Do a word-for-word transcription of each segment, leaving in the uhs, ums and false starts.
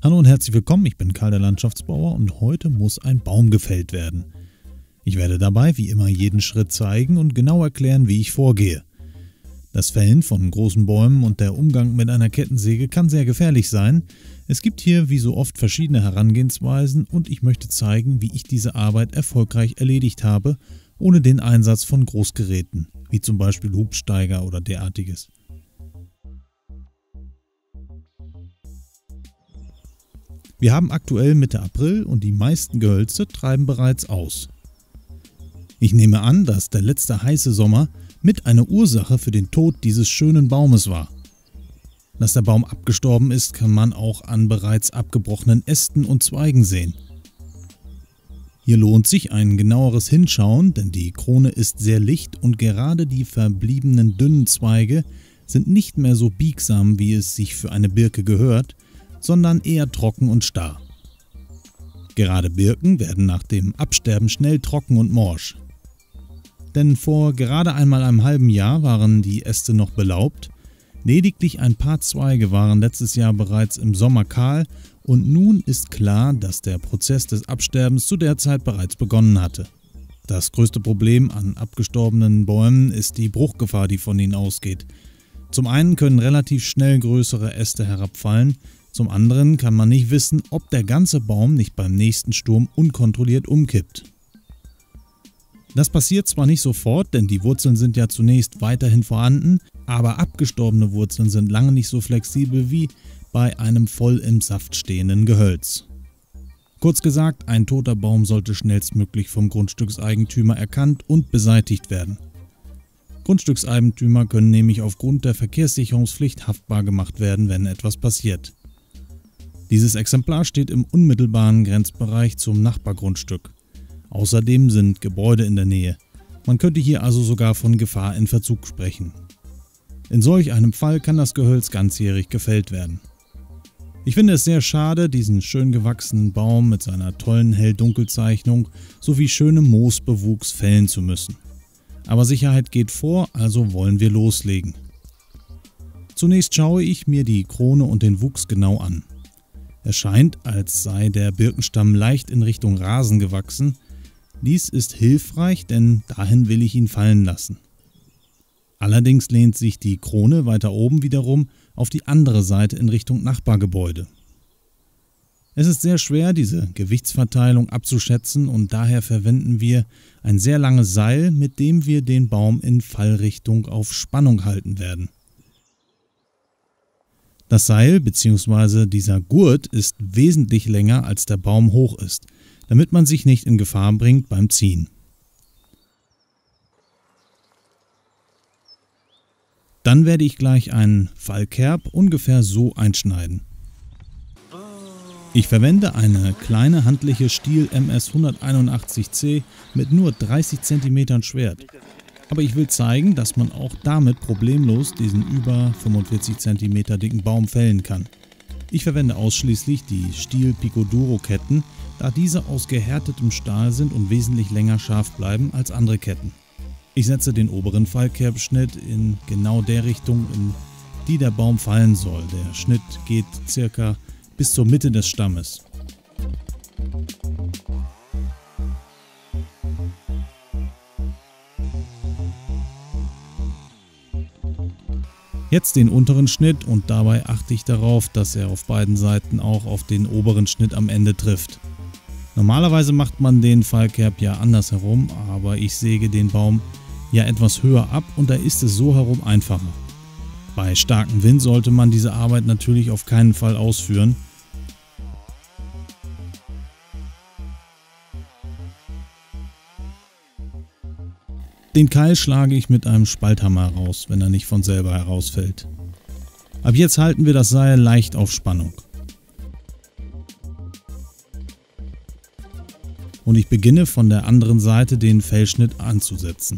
Hallo und herzlich willkommen, ich bin Karl, der Landschaftsbauer, und heute muss ein Baum gefällt werden. Ich werde dabei wie immer jeden Schritt zeigen und genau erklären, wie ich vorgehe. Das Fällen von großen Bäumen und der Umgang mit einer Kettensäge kann sehr gefährlich sein. Es gibt hier wie so oft verschiedene Herangehensweisen und ich möchte zeigen, wie ich diese Arbeit erfolgreich erledigt habe, ohne den Einsatz von Großgeräten, wie zum Beispiel Hubsteiger oder derartiges. Wir haben aktuell Mitte April und die meisten Gehölze treiben bereits aus. Ich nehme an, dass der letzte heiße Sommer mit eine Ursache für den Tod dieses schönen Baumes war. Dass der Baum abgestorben ist, kann man auch an bereits abgebrochenen Ästen und Zweigen sehen. Hier lohnt sich ein genaueres Hinschauen, denn die Krone ist sehr licht und gerade die verbliebenen dünnen Zweige sind nicht mehr so biegsam, wie es sich für eine Birke gehört, sondern eher trocken und starr. Gerade Birken werden nach dem Absterben schnell trocken und morsch. Denn vor gerade einmal einem halben Jahr waren die Äste noch belaubt, lediglich ein paar Zweige waren letztes Jahr bereits im Sommer kahl und nun ist klar, dass der Prozess des Absterbens zu der Zeit bereits begonnen hatte. Das größte Problem an abgestorbenen Bäumen ist die Bruchgefahr, die von ihnen ausgeht. Zum einen können relativ schnell größere Äste herabfallen, zum anderen kann man nicht wissen, ob der ganze Baum nicht beim nächsten Sturm unkontrolliert umkippt. Das passiert zwar nicht sofort, denn die Wurzeln sind ja zunächst weiterhin vorhanden, aber abgestorbene Wurzeln sind lange nicht so flexibel wie bei einem voll im Saft stehenden Gehölz. Kurz gesagt, ein toter Baum sollte schnellstmöglich vom Grundstückseigentümer erkannt und beseitigt werden. Grundstückseigentümer können nämlich aufgrund der Verkehrssicherungspflicht haftbar gemacht werden, wenn etwas passiert. Dieses Exemplar steht im unmittelbaren Grenzbereich zum Nachbargrundstück. Außerdem sind Gebäude in der Nähe. Man könnte hier also sogar von Gefahr in Verzug sprechen. In solch einem Fall kann das Gehölz ganzjährig gefällt werden. Ich finde es sehr schade, diesen schön gewachsenen Baum mit seiner tollen Hell-Dunkel-Zeichnung sowie schönem Moosbewuchs fällen zu müssen. Aber Sicherheit geht vor, also wollen wir loslegen. Zunächst schaue ich mir die Krone und den Wuchs genau an. Es scheint, als sei der Birkenstamm leicht in Richtung Rasen gewachsen. Dies ist hilfreich, denn dahin will ich ihn fallen lassen. Allerdings lehnt sich die Krone weiter oben wiederum auf die andere Seite in Richtung Nachbargebäude. Es ist sehr schwer, diese Gewichtsverteilung abzuschätzen und daher verwenden wir ein sehr langes Seil, mit dem wir den Baum in Fallrichtung auf Spannung halten werden. Das Seil bzw. dieser Gurt ist wesentlich länger als der Baum hoch ist, damit man sich nicht in Gefahr bringt beim Ziehen. Dann werde ich gleich einen Fallkerb ungefähr so einschneiden. Ich verwende eine kleine handliche Stihl M S hunderteinundachtzig C mit nur dreißig Zentimeter Schwert. Aber ich will zeigen, dass man auch damit problemlos diesen über fünfundvierzig Zentimeter dicken Baum fällen kann. Ich verwende ausschließlich die Stihl Picoduro Ketten, da diese aus gehärtetem Stahl sind und wesentlich länger scharf bleiben als andere Ketten. Ich setze den oberen Fallkerbschnitt in genau der Richtung, in die der Baum fallen soll. Der Schnitt geht circa bis zur Mitte des Stammes. Jetzt den unteren Schnitt und dabei achte ich darauf, dass er auf beiden Seiten auch auf den oberen Schnitt am Ende trifft. Normalerweise macht man den Fallkerb ja andersherum, aber ich säge den Baum ja etwas höher ab und da ist es so herum einfacher. Bei starkem Wind sollte man diese Arbeit natürlich auf keinen Fall ausführen. Den Keil schlage ich mit einem Spalthammer heraus, wenn er nicht von selber herausfällt. Ab jetzt halten wir das Seil leicht auf Spannung. Und ich beginne von der anderen Seite den Fellschnitt anzusetzen.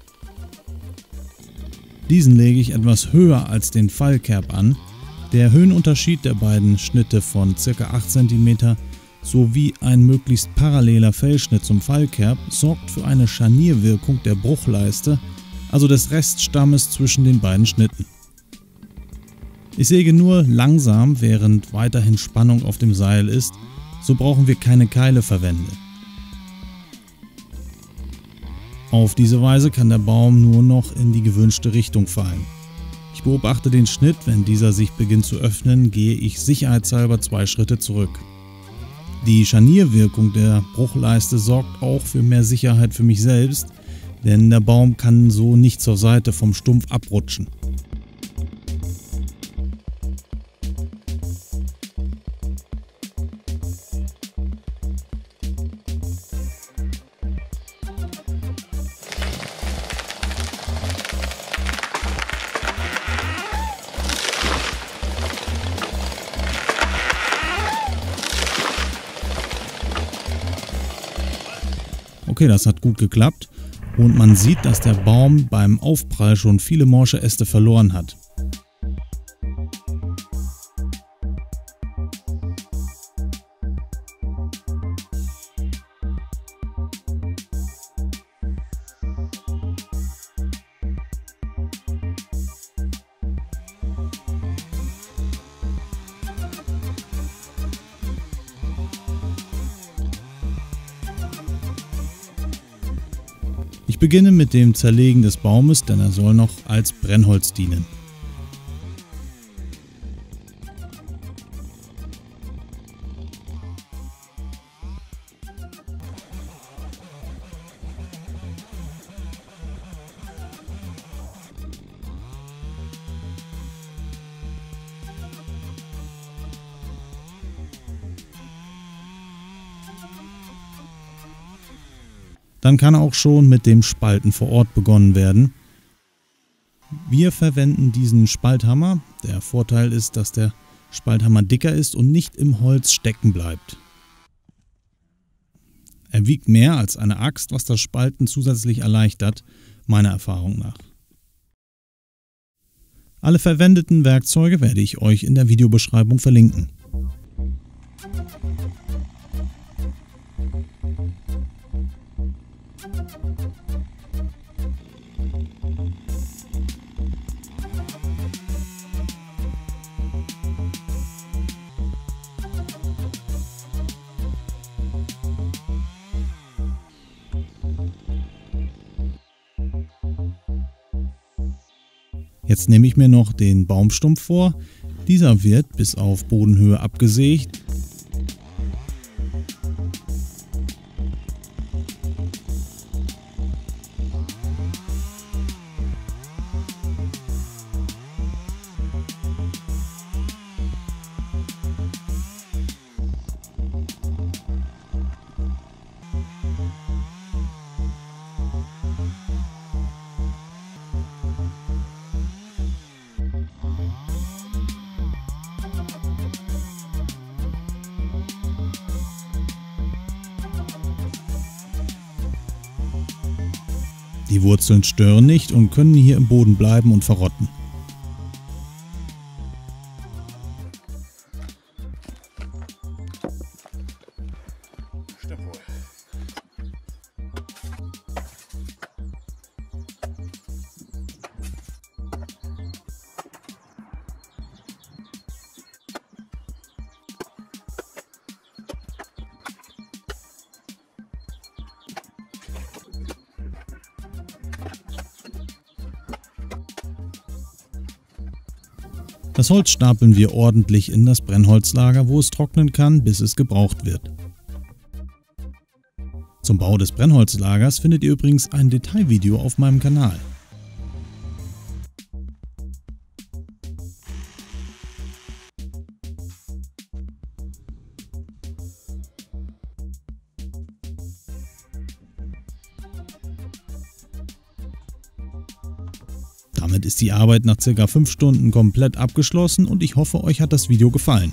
Diesen lege ich etwas höher als den Fallkerb an. Der Höhenunterschied der beiden Schnitte von ca. acht Zentimeter sowie ein möglichst paralleler Fellschnitt zum Fallkerb sorgt für eine Scharnierwirkung der Bruchleiste, also des Reststammes zwischen den beiden Schnitten. Ich säge nur langsam, während weiterhin Spannung auf dem Seil ist, so brauchen wir keine Keile verwenden. Auf diese Weise kann der Baum nur noch in die gewünschte Richtung fallen. Ich beobachte den Schnitt, wenn dieser sich beginnt zu öffnen, gehe ich sicherheitshalber zwei Schritte zurück. Die Scharnierwirkung der Bruchleiste sorgt auch für mehr Sicherheit für mich selbst, denn der Baum kann so nicht zur Seite vom Stumpf abrutschen. Okay, das hat gut geklappt und man sieht, dass der Baum beim Aufprall schon viele morsche Äste verloren hat. Ich beginne mit dem Zerlegen des Baumes, denn er soll noch als Brennholz dienen. Dann kann auch schon mit dem Spalten vor Ort begonnen werden. Wir verwenden diesen Spalthammer. Der Vorteil ist, dass der Spalthammer dicker ist und nicht im Holz stecken bleibt. Er wiegt mehr als eine Axt, was das Spalten zusätzlich erleichtert, meiner Erfahrung nach. Alle verwendeten Werkzeuge werde ich euch in der Videobeschreibung verlinken. Jetzt nehme ich mir noch den Baumstumpf vor. Dieser wird bis auf Bodenhöhe abgesägt. Die Wurzeln stören nicht und können hier im Boden bleiben und verrotten. Stimmt wohl. Das Holz stapeln wir ordentlich in das Brennholzlager, wo es trocknen kann, bis es gebraucht wird. Zum Bau des Brennholzlagers findet ihr übrigens ein Detailvideo auf meinem Kanal. Damit ist die Arbeit nach circa fünf Stunden komplett abgeschlossen und ich hoffe, euch hat das Video gefallen.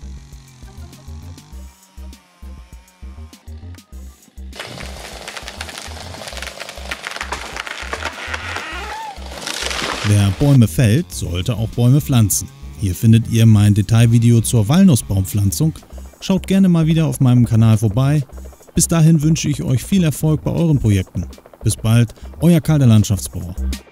Wer Bäume fällt, sollte auch Bäume pflanzen. Hier findet ihr mein Detailvideo zur Walnussbaumpflanzung. Schaut gerne mal wieder auf meinem Kanal vorbei. Bis dahin wünsche ich euch viel Erfolg bei euren Projekten. Bis bald, euer Karl der Landschaftsbauer.